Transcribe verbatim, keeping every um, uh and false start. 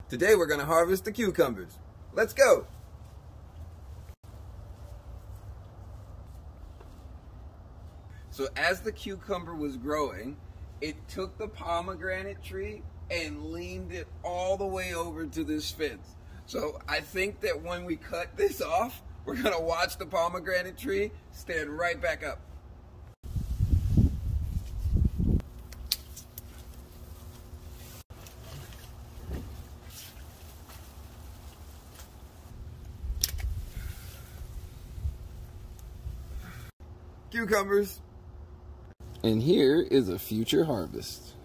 Today we're going to harvest the cucumbers. Let's go! So as the cucumber was growing, it took the pomegranate tree and leaned it all the way over to this fence. So I think that when we cut this off, we're going to watch the pomegranate tree stand right back up. Cucumbers. And here is a future harvest.